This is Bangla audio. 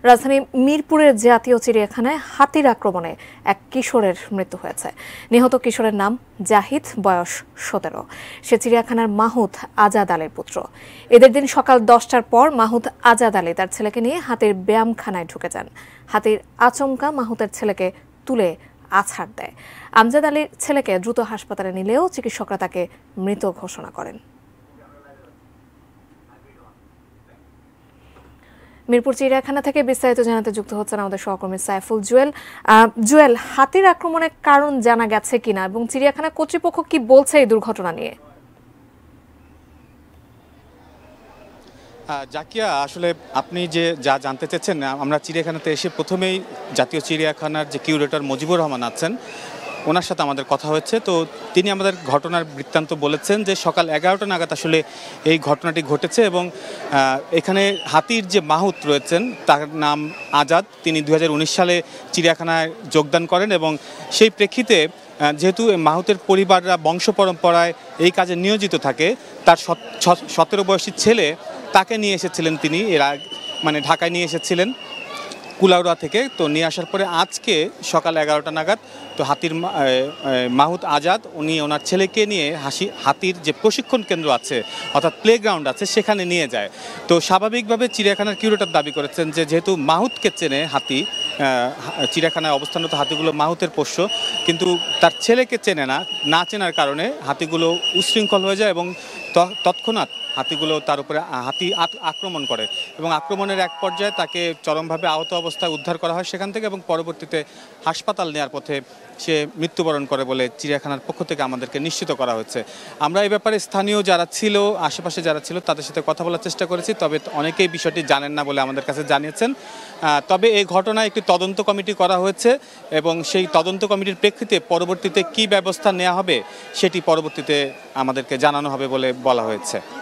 রাজধানী মিরপুরের জাতীয় চিড়িয়াখানায় হাতির আক্রমণে এক কিশোরের মৃত্যু হয়েছে। নিহত কিশোরের নাম জাহিদ, বয়স 17। সে চিড়িয়াখানার মাহুদ আজাদ আলীর পুত্র। এদের দিন সকাল 10টার পর মাহুদ আজাদ আলী তার ছেলেকে নিয়ে হাতির ব্যায়ামখানায় ঢুকে যান। হাতির আচমকা মাহুদের ছেলেকে তুলে আছাড় দেয়। আমজাদ আলীর ছেলেকে দ্রুত হাসপাতালে নিলেও চিকিৎসকরা তাকে মৃত ঘোষণা করেন। মিরপুর চিড়িয়াখানা থেকে বিস্তারিত জানাতে যুক্ত হচ্ছেন আমাদের সহকর্মী সাইফুল জুয়েল, হাতির আক্রমণের কারণ জানা গেছে কিনা এবং চিড়িয়াখানা কর্তৃপক্ষ কি বলছে এই দুর্ঘটনা নিয়ে? জাকিয়া, আসলে আপনি যা জানতে চাচ্ছেন, আমরা চিড়িয়াখানাতে এসে প্রথমেই জাতীয় চিড়িয়াখানার যে কিউরেটর মুজিবুর রহমান আছেন, ওনার সাথে আমাদের কথা হয়েছে। তো তিনি আমাদের ঘটনার বৃত্তান্ত বলেছেন যে সকাল 11টা নাগাদ আসলে এই ঘটনাটি ঘটেছে এবং এখানে হাতির যে মাহুত রয়েছেন তার নাম আজাদ। তিনি 2019 সালে চিড়িয়াখানায় যোগদান করেন এবং সেই প্রেক্ষিতে যেহেতু মাহুতের পরিবাররা বংশ পরম্পরায় এই কাজে নিয়োজিত থাকে, তার 17 বয়সী ছেলে তাকে নিয়ে এসেছিলেন তিনি ঢাকায় নিয়ে এসেছিলেন কুলাউড়া থেকে। তো নিয়ে আসার পরে আজকে সকাল 11টা নাগাদ তো মাহুদ আজাদ উনি ওনার ছেলেকে নিয়ে হাতির যে প্রশিক্ষণ কেন্দ্র আছে অর্থাৎ প্লেগ্রাউন্ড আছে সেখানে নিয়ে যায়। তো স্বাভাবিকভাবে চিড়িয়াখানার কিউরেটর দাবি করেছেন যে যেহেতু মাহুদকে চেনে হাতি, চিড়িয়াখানায় অবস্থানরত হাতিগুলো মাহুতের পোষ্য, কিন্তু তার ছেলেকে চেনে না চেনার কারণে হাতিগুলো উশৃঙ্খল হয়ে যায় এবং তৎক্ষণাৎ হাতিগুলো তার উপরে আক্রমণ করে এবং আক্রমণের এক পর্যায়ে তাকে চরমভাবে আহত অবস্থায় উদ্ধার করা হয় সেখান থেকে এবং পরবর্তীতে হাসপাতাল নেওয়ার পথে সে মৃত্যুবরণ করে বলে চিড়িয়াখানার পক্ষ থেকে আমাদেরকে নিশ্চিত করা হয়েছে। আমরা এই ব্যাপারে স্থানীয় যারা ছিল, আশেপাশে যারা ছিল তাদের সাথে কথা বলার চেষ্টা করেছি, তবে অনেকেই বিষয়টি জানেন না বলে আমাদের কাছে জানিয়েছেন। তবে এই ঘটনায় একটি তদন্ত কমিটি করা হয়েছে এবং সেই তদন্ত কমিটির প্রেক্ষিতে পরবর্তীতে কী ব্যবস্থা নেওয়া হবে সেটি পরবর্তীতে আমাদেরকে জানানো হবে বলে বলা হয়েছে।